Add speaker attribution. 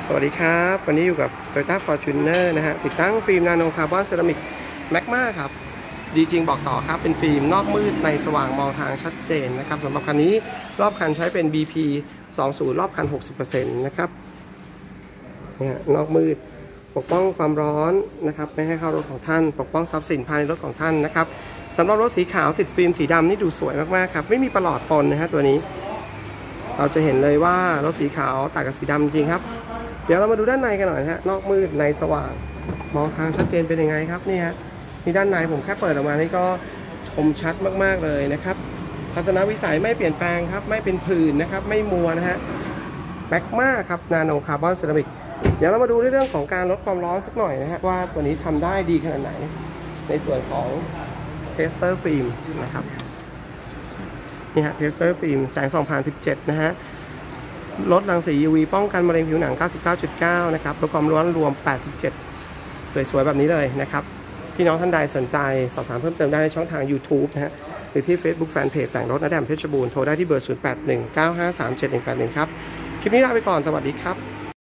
Speaker 1: สวัสดีครับวันนี้อยู่กับ Toyota Fortuner นะฮะติดตั้งฟิล์มนาโนคาร์บอนเซรามิกแมกมาครับดีจริงบอกต่อครับเป็นฟิล์มนอกมืดในสว่างมองทางชัดเจนนะครับสำหรับคันนี้รอบคันใช้เป็น BP 20รอบคัน 60% นะครับเนี่ยนอกมืดปกป้องความร้อนนะครับไม่ให้เข้ารถของท่านปกป้องทรัพย์สินภายในรถของท่านนะครับสำหรับรถสีขาวติดฟิล์มสีดำนี่ดูสวยมากๆครับไม่มีประหลอดปนนะฮะตัวนี้เราจะเห็นเลยว่ารถสีขาวต่างกับสีดำจริงครับเดี๋ยวเรามาดูด้านในกันหน่อยฮะนอกมืดในสว่างมองทางชัดเจนเป็นยังไงครับนี่ฮะนี่ด้านในผมแค่เปิดออกมานี่ก็ชมชัดมากๆเลยนะครับทัศนวิสัยไม่เปลี่ยนแปลงครับไม่เป็นผื่นนะครับไม่มัวนะฮะแมกมาครับนาโนคาร์บอนเซรามิกเดี๋ยวเรามาดูในเรื่องของการลดความร้อนสักหน่อยนะฮะว่าตัวนี้ทำได้ดีขนาดไหนในส่วนของเทสเตอร์ฟิล์มนะครับนี่ฮะเทสเตอร์ฟิล์มแสง2017นะฮะลดรังสี UV ป้องกันมะเร็งผิวหนัง 99.9 นะครับลดความร้อนรวม 87 สวยๆแบบนี้เลยนะครับพี่น้องท่านใดสนใจสอบถามเพิ่มเติมได้ในช่องทาง YouTube นะฮะหรือที่ Facebook Fanpage แต่งรถณแดมเพชรบูรณ์โทรได้ที่เบอร์ 0819537181 ครับคลิปนี้ลาไปก่อนสวัสดีครับ